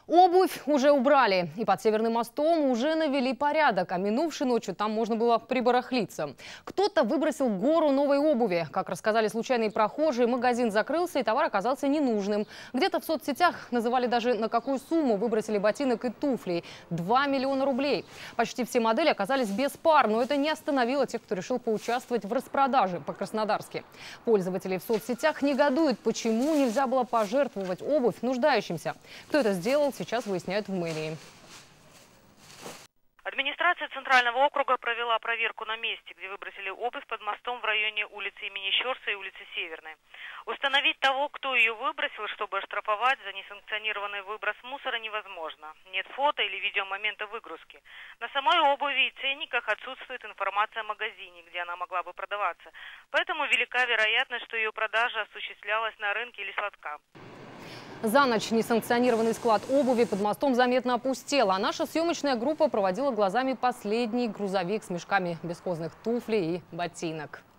Обувь уже убрали, и под Северным мостом уже навели порядок, а минувшей ночью там можно было прибарахлиться. Кто-то выбросил гору новой обуви. Как рассказали случайные прохожие, магазин закрылся, и товар оказался ненужным. Где-то в соцсетях называли даже, на какую сумму выбросили ботинок и туфли. 2 миллиона рублей. Почти все модели оказались без пар, но это не остановило тех, кто решил поучаствовать в распродаже по-краснодарски. Пользователи в соцсетях негодуют, почему нельзя было пожертвовать обувь нуждающимся. Кто это сделал, сейчас выясняют в мэрии. Администрация Центрального округа провела проверку на месте, где выбросили обувь под мостом в районе улицы имени Щерса и улицы Северной. Установить того, кто ее выбросил, чтобы оштрафовать за несанкционированный выброс мусора, невозможно. Нет фото или видео момента выгрузки. На самой обуви и ценниках отсутствует информация о магазине, где она могла бы продаваться. Поэтому велика вероятность, что ее продажа осуществлялась на рынке или с лотка. За ночь несанкционированный склад обуви под мостом заметно опустел, а наша съемочная группа проводила глазами последний грузовик с мешками бесхозных туфлей и ботинок.